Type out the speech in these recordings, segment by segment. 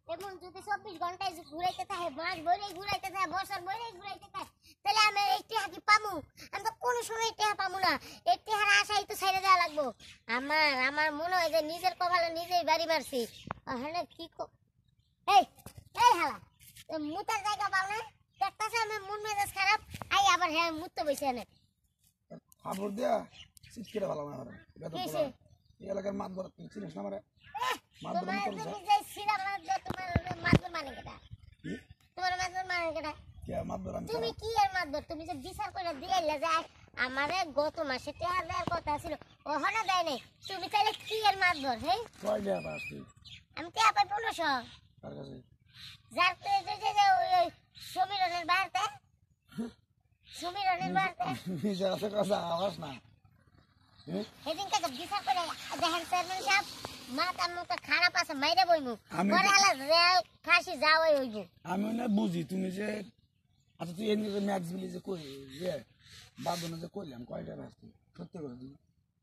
এমন যদি 24 ঘন্টায় ঘুরাইতে থাকে, মাস ভরে ঘুরাইতে থাকে, বছর ভরে ঘুরাইতে থাকে, তাহলে আমি এই টিহা কি পামু? আমি তো কোনো সময় টিহা পামু না। এই টিহার আশাই তো ছেড়ে দেওয়া লাগবো। আমার মনে হয় যে নিজের কপালে নিজেই বাড়ি মারছি। হ্যাঁ কি এই এই হালা মুতার জায়গা পাও না? দেখতেছে আমার মন মেজাজ খারাপ, আই আবার হ্যাঁ মুততে বসে না। খবর দিয়া সিটকেটা ভালো না আমার বেতন পড়া এই এলাকার মাত বড় তুই চিনিস না আমারে মাত বড় তোমার করছ তুমি যাই সিরা তোমার মাতবর মানে কেটা? তোমার মাতবর মানে কেটা? কে মাত বড় আমি তুমি কি আর মাতবর? তুমি যে বিচার করে দিয়াইলা যে আমারে গত মাসে টাকা দেওয়ার কথা ছিল, ওখানে দেয় নাই, তুমি তাহলে কি আর মাতবর? হ্যাঁ কয় দেয়া পাস তুই আমি টাকা পাই 1500। কার কাছে যার তো যে ওই সমীরনের বাড়িতে, সমীরনের বাড়িতে নিজের আছে কথা আওয়াজ না সেদিন কাছে বিচার করে দেখেন চেয়ারম্যান সাহেব মাথা মুখটা খারাপ আছে, মাইরে বইমু পরে আলা রেল ফাঁসি যাওয়াই হইব। আমি না বুঝি তুমি যে আচ্ছা তুই এমনি যে ম্যাথস বিলি যে কই যে বাদনে যে কইলাম কয়টা পাস তুই সত্যি করে দিই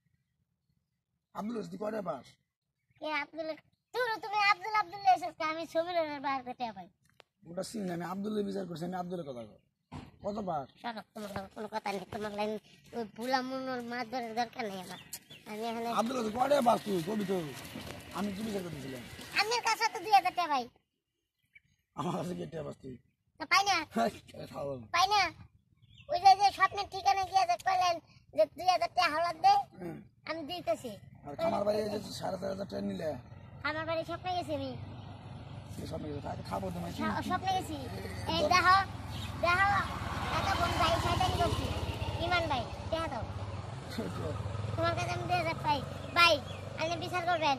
আব্দুল তুই কয়টা পাস কে আব্দুল? তুমি আব্দুল এসেছ, আমি সমীরনের বাড়িতে টাকা পাই। ওটা সিন আমি আব্দুল বিচার করছি আমি আব্দুলের কথা কত পাস শোনো তোমার কোনো কথা নেই, তোমার লাইন ওই ভুলা মুন্নর মাছ ধরার দরকার নেই আমার। আমি এখানে আব্দুল কয়টা পাস তুই কবি তো আমি কি বিচার করতেছিলাম আমার কাছে তো 2000 টাকা পাই। আমার কাছে কেটে পাস তুই তো পাই না, খাওয়া পাই না। ওই যে স্বপ্নের ঠিকানা গিয়ে যে কইলেন যে 2000 টাকা হলাদ দে, আমি দিতেছি। আর খামার বাড়ি যে 4,500 টাকা নিলে আমার বাড়ি স্বপ্নে গেছি আমি, স্বপ্নে খাবো তোমার স্বপ্নে গেছি। এই দেখো দেখো একটা বোন ভাই শয়তানি করছি, ইমান ভাই টাকা দাও। তোমার কাছে আমি 2000 পাই ভাই, আপনি বিচার করবেন।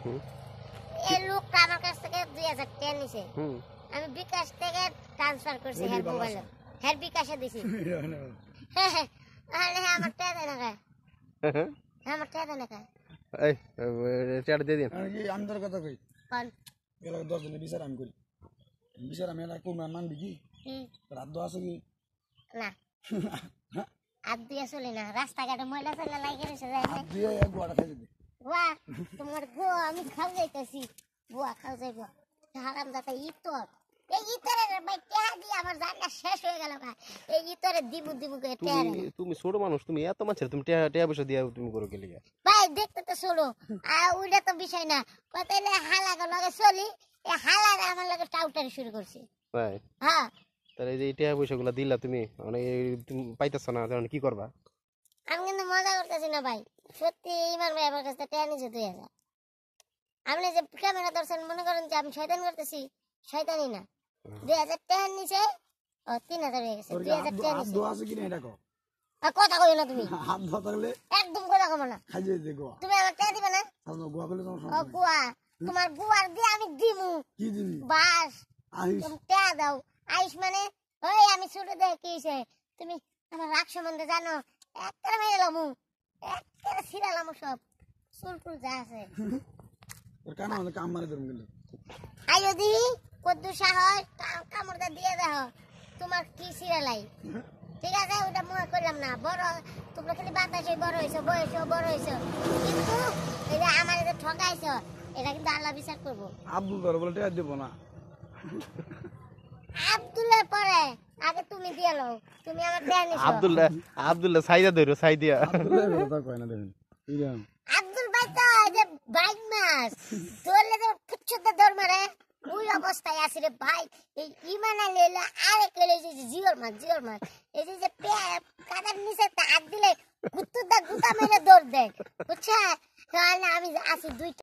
এই লোকটা আমার কাছ থেকে 2000 টাকা নিছে, আমি বিকাশ থেকে ট্রান্সফার করছি হ্যাঁ মোবাইলে, হ্যাঁ বিকাশে দিছি। হ্যাঁ হ্যাঁ আমার টাকা দেয় না খায়, আমার টাকা দেয় না খায়। এই চেয়ার দিয়ে দিন। আমি তোর কথা কই কোন এলাকা 10 জনের বিচার আমি করি বিচার আমি এলাকা কোন মানবি কি রাত আছে কি না আর দিয়ে চলি না, রাস্তাঘাটে ময়লা চলে লাগে রয়েছে যায় না। দিয়ে এক গোয়াটা খাই দিবি গোয়া তোমার গোয়া আমি খাও যাইতেছি, গোয়া খাও যাইব হারাম যাতে ইতর। এই ইতরের ভাই টেহা দিয়ে আমার জায়গা শেষ হয়ে গেল ভাই। এই ইতরে দিবু করে টেহা তুমি ছোট মানুষ, তুমি এত মাছের তুমি টেয়া পয়সা দিয়া তুমি করো গেলে ভাই দেখতে তো চলো আর ওইটা তো বিষয় না। তাইলে হালাকে লগে চলি, এই হালারে আমার লগে টাউটারি শুরু করছি ভাই। হ্যাঁ তাহলে এই টেয়া পয়সা গুলা দিলা তুমি মানে তুমি পাইতেছ না, তখন কি করবা? আমি কিন্তু মজা করতেছি না ভাই, সত্যি ইমান ভাই আমার কাছে টেয়া নিচে 2000। আপনি যে ক্যামেরা ধরছেন মনে করেন যে আমি শয়তান করতেছি, শয়তানি না। 2000 টাকা নিচে 3000 হয়ে গেছে। 2000 টাকা নিচে দোয়া আছে কি না এটা কও আর কথা কইও না তুমি, হাত ধোয়া থাকলে একদম কথা কমো না। খাই যাই দে গোয়া তুমি আমার টাকা দিবে না? তাহলে গোয়া করলে তোমার ও সমস্যা গুয়া, তোমার গুয়ার দিয়ে আমি দিমু কি দিবি বাস। আইস তুমি টাকা দাও। আইস মানে ওই আমি ছোট দেখে কি হইছে, তুমি আমার রাগ সম্বন্ধে জানো, একটা মেরে লামু, একটা ছিড়ালামু সব চুলটুল যা আছে। তোর কাম আমাদের কাম মারে ধরুন কিন্তু আইও দি কদ্দু সাহস কামড়টা দিয়ে দাও, তোমার কি ছিড়ালাই। ঠিক আছে ওটা মনে করলাম না, বড় তোমরা খালি বাতাসে বড় হয়েছো, বয়সেও বড় হয়েছো, কিন্তু এটা আমার যে ঠকাইছো এটা কিন্তু আল্লাহ বিচার করবো। আব্দুল ধর বলে টেয়া দেবো না আব্দুলের পরে আগে তুমি দিয়ে লও, তুমি আমার দেয়া নিছো। আব্দুল্লাহ সাইদা ধরো সাইদিয়া। আব্দুলের কথা কয় না দেখেন আব্দুল ভাই তো যে বাইক মাস ধরলে তো কিচ্ছুতে ধর মারে ওই অবস্থায় আছে রে ভাই। এই ইমানা লেলা আরে কেলে যে জিওর মাছ এই যে কাদার নিচে হাত দিলে গুত্তুদা গুতা মেরে দৌড় দেয়, বুঝছা? তাহলে আমি আছি 2